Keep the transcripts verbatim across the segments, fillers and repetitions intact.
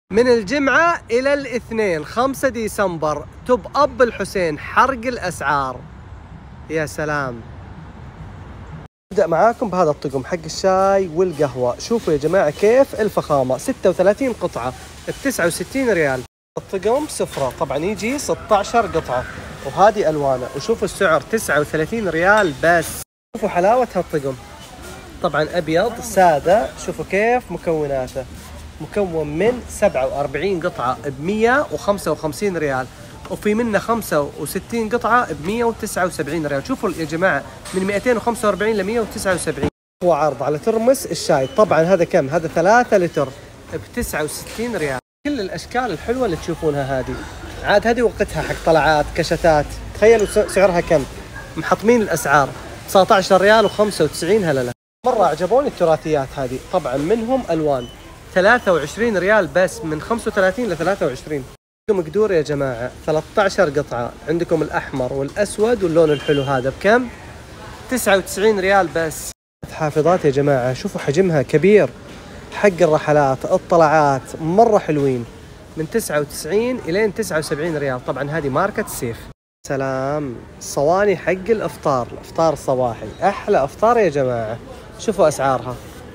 من الجمعة إلى الاثنين خمسة ديسمبر توب أب الحسين حرق الأسعار. يا سلام. نبدأ معاكم بهذا الطقم حق الشاي والقهوة. شوفوا يا جماعة كيف الفخامة، ستة وثلاثين قطعة بتسعة وستين ريال. الطقم سفرة طبعا يجي ستة عشر قطعة وهذه ألوانه. وشوفوا السعر تسعة وثلاثين ريال بس. شوفوا حلاوة هالطقم، طبعا أبيض سادة. شوفوا كيف مكوناته، مكون من سبعة وأربعين قطعة بمية وخمسة وخمسين ريال، وفي منه خمسة وستين قطعة بمية وتسعة وسبعين ريال. شوفوا يا جماعة من مئتين وخمسة وأربعين لمية وتسعة وسبعين. هو عرض على ترمس الشاي، طبعا هذا كم؟ هذا ثلاثة لتر بتسعة وستين ريال. كل الأشكال الحلوة اللي تشوفونها هذه، عاد هذه وقتها حق طلعات كشتات. تخيلوا سعرها كم، محطمين الأسعار تسعة عشر ريال وخمسة وتسعين هللة. مرة عجبوني التراثيات هذه، طبعا منهم ألوان ثلاثة وعشرين ريال بس، من خمسة وثلاثين ل ثلاثة وعشرين. عندكم قدور يا جماعة ثلاثة عشر قطعة، عندكم الأحمر والأسود واللون الحلو هذا بكم؟ تسعة وتسعين ريال بس. حافظات يا جماعة، شوفوا حجمها كبير، حق الرحلات الطلعات مرة حلوين، من تسعة وتسعين إلى تسعة وسبعين ريال. طبعا هذه ماركة سيف. سلام. صواني حق الإفطار، الإفطار الصباحي، أحلى إفطار يا جماعة. شوفوا أسعارها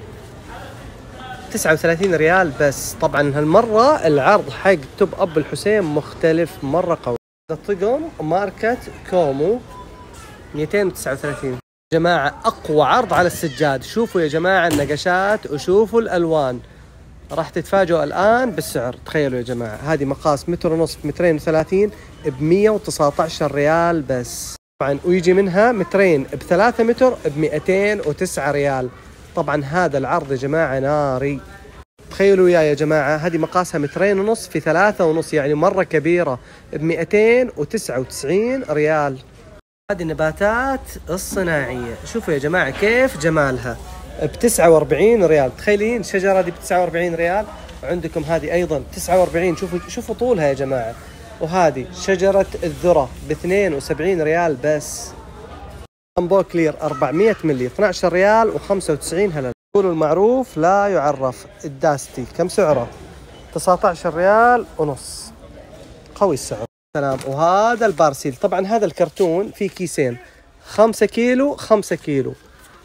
تسعة وثلاثين ريال بس. طبعا هالمرة العرض حق توب أب الحسين مختلف مرة قوي. الطقم ماركة كومو مئتين وتسعة وثلاثين. جماعة أقوى عرض على السجاد. شوفوا يا جماعة النقشات وشوفوا الألوان، راح تتفاجئوا الآن بالسعر. تخيلوا يا جماعة هذه مقاس متر ونصف مترين وثلاثين بمية وتسعة عشر ريال بس. طبعا ويجي منها مترين بثلاثة متر بمئتين وتسعة ريال. طبعا هذا العرض يا جماعة ناري. تخيلوا يا يا جماعة هذه مقاسها مترين ونص في ثلاثة ونص، يعني مرة كبيرة، بمئتين وتسعة وتسعين ريال. هذه النباتات الصناعية، شوفوا يا جماعة كيف جمالها، بتسعة وأربعين ريال. تخيلين الشجرة دي بتسعة وأربعين ريال، وعندكم هذه أيضا تسعة وأربعين. شوفوا شوفوا طولها يا جماعة. وهذه شجرة الذرة باثنين وسبعين ريال بس. أمبو كلير أربعمئة ملي اثني عشر ريال وخمسة وتسعين هلل. قولوا المعروف لا يعرف. الداستي كم سعره؟ تسعة عشر ريال ونص. قوي السعر. سلام. وهذا البارسيل، طبعا هذا الكرتون فيه كيسين، خمسة كيلو خمسة كيلو،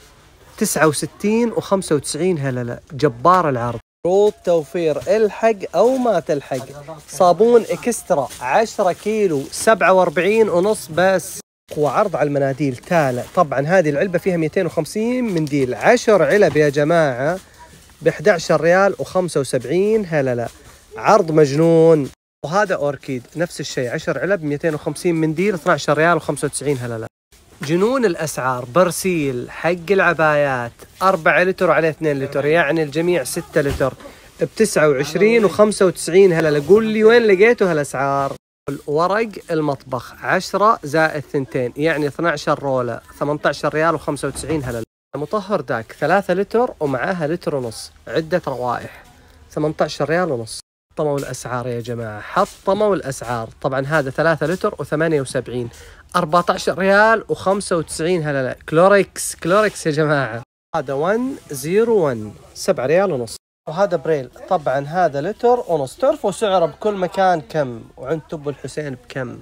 تسعة وستين وخمسة وتسعين هللة. جبار العرض. شروط توفير، الحق أو ما تلحق. صابون إكسترا عشرة كيلو سبعة وأربعين ونص بس. وعرض على المناديل تالا. طبعا هذه العلبة فيها مئتين وخمسين منديل، عشر علب يا جماعة ب أحد عشر ريال وخمسة وسبعين هللة. عرض مجنون. وهذا أوركيد نفس الشيء، عشر علب مئتين وخمسين منديل اثني عشر ريال وخمسة وتسعين هللة. جنون الأسعار. برسيل حق العبايات أربعة لتر على اثنين لتر، يعني الجميع ستة لتر بتسعة وعشرين وخمسة وتسعين هللة. قول لي وين لقيتوا هالأسعار؟ ورق المطبخ عشرة زائد ثنتين، يعني اثني عشر رولة ثمانية عشر ريال وخمسة وتسعين هللة. مطهر داك ثلاثة لتر ومعاها لتر ونص، عدة روائح، ثمانية عشر ريال ونص. حطموا الأسعار يا جماعة، حطموا الأسعار. طبعا هذا ثلاثة لتر وثمانية وسبعين، أربعة عشر ريال وخمسة وتسعين هللة. كلوريكس كلوريكس يا جماعة. هذا واحد صفر واحد سبعة ريال ونص. وهذا بريل، طبعا هذا لتر ونص. تعرفوا سعره بكل مكان كم، وعند توب الحسين بكم.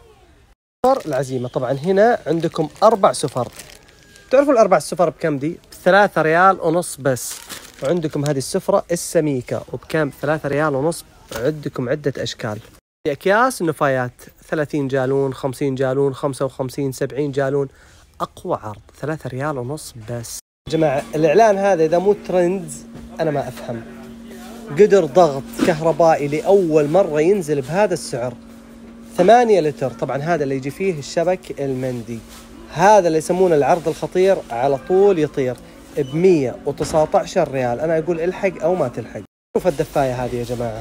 سفر العزيمة، طبعا هنا عندكم أربع سفر. تعرفوا الأربع سفر بكم دي؟ بثلاثة ريال ونص بس. وعندكم هذه السفرة السميكة وبكم؟ ثلاثة ريال ونص. عندكم عدة أشكال. في أكياس نفايات ثلاثين جالون، خمسين جالون، خمسة وخمسين، سبعين جالون. أقوى عرض ثلاثة ريال ونص بس. يا جماعة الإعلان هذا إذا مو ترندز أنا ما أفهم. قدر ضغط كهربائي لأول مرة ينزل بهذا السعر، ثمانية لتر. طبعا هذا اللي يجي فيه الشبك المندي، هذا اللي يسمونه العرض الخطير، على طول يطير بمية وتسعة عشر ريال. أنا أقول الحق أو ما تلحق. شوف الدفاية هذه يا جماعة،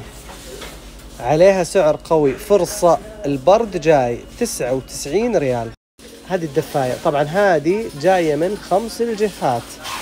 عليها سعر قوي، فرصة البرد جاي تسعة وتسعين ريال. هذه الدفاية طبعا هذه جاية من خمس الجهات،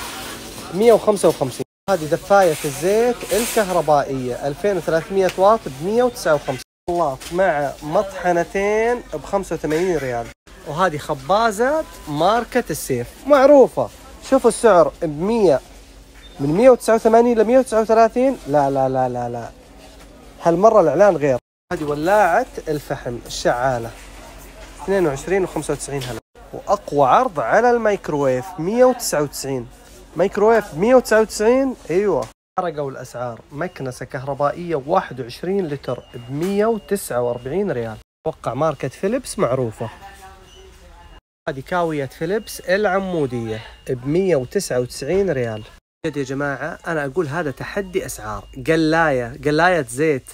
مية وخمسة وخمسين. هذه دفاية الزيت الكهربائية ألفين وثلاثمئة واط ب مية وتسعة وخمسين، خلاط مع مطحنتين ب خمسة وثمانين ريال. وهذه خبازة ماركة السيف معروفة. شوفوا السعر ب مية، من مية وتسعة وثمانين ل مية وتسعة وثلاثين. لا لا لا لا لا هالمرة الإعلان غير. هذه ولاعة الفحم الشعالة اثنين وعشرين وخمسة وتسعين هلا. وأقوى عرض على الميكروويف مية وتسعة وتسعين. ميكروويف مية وتسعة وتسعين. أيوة حرقوا الأسعار. مكنسة كهربائية واحد وعشرين لتر ب مية وتسعة وأربعين ريال. أتوقع ماركة فيليبس معروفة. هذه كاوية فيليبس العمودية ب مية وتسعة وتسعين ريال. يا جماعة أنا أقول هذا تحدي أسعار. قلاية قلاية زيت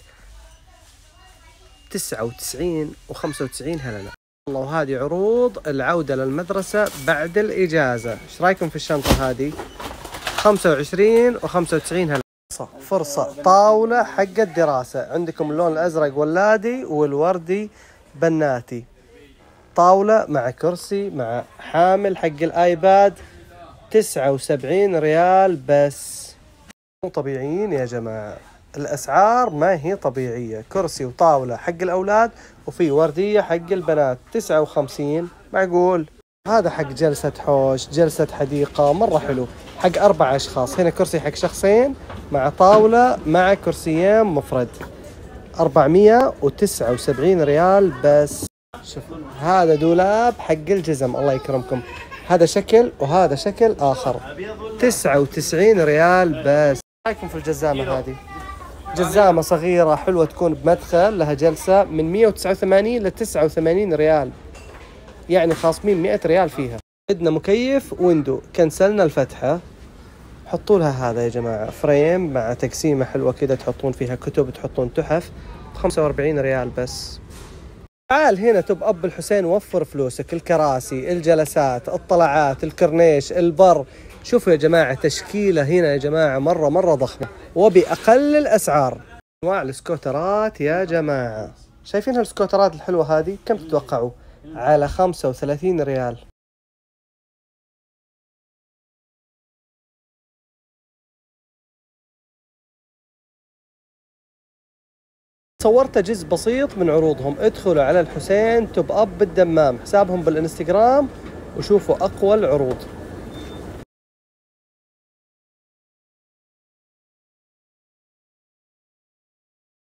تسعة وتسعين وخمسة وتسعين هللة. والله وهذه عروض العودة للمدرسة بعد الإجازة. إيش رأيكم في الشنطة هذه؟ خمسة وعشرين وخمسة وتسعين هللة. فرصة طاولة حق الدراسة. عندكم اللون الأزرق ولادي والوردي بناتي. طاولة مع كرسي مع حامل حق الآيباد تسعة وسبعين ريال بس. مو طبيعيين يا جماعة. الأسعار ما هي طبيعية. كرسي وطاولة حق الأولاد وفي وردية حق البنات تسعة وخمسين. معقول؟ هذا حق جلسة حوش جلسة حديقة مرة حلو حق أربع أشخاص. هنا كرسي حق شخصين مع طاولة مع كرسيين مفرد أربعمية وتسعة وسبعين ريال بس. شوف هذا دولاب حق الجزم الله يكرمكم. هذا شكل وهذا شكل آخر تسعة وتسعين ريال بس. رايكم في الجزامة هذه؟ جزامة صغيرة حلوة تكون بمدخل لها جلسة من مية وتسعة وثمانين ل تسعة وثمانين ريال. يعني خاصمين مئة ريال فيها. عندنا مكيف ويندو كنسلنا الفتحة. حطوا لها هذا يا جماعة فريم مع تقسيمة حلوة كده تحطون فيها كتب تحطون تحف بخمسة وأربعين ريال بس. تعال هنا توب أب الحسين وفر فلوسك. الكراسي الجلسات الطلعات الكرنيش البر. شوفوا يا جماعة تشكيلة هنا يا جماعة مرة مرة ضخمة وبأقل الأسعار. أنواع السكوترات يا جماعة. شايفين هالسكوترات الحلوة هذه كم تتوقعوا؟ على خمسة وثلاثين ريال. صورت جزء بسيط من عروضهم. ادخلوا على الحسين توب أب بالدمام حسابهم بالإنستغرام وشوفوا أقوى العروض.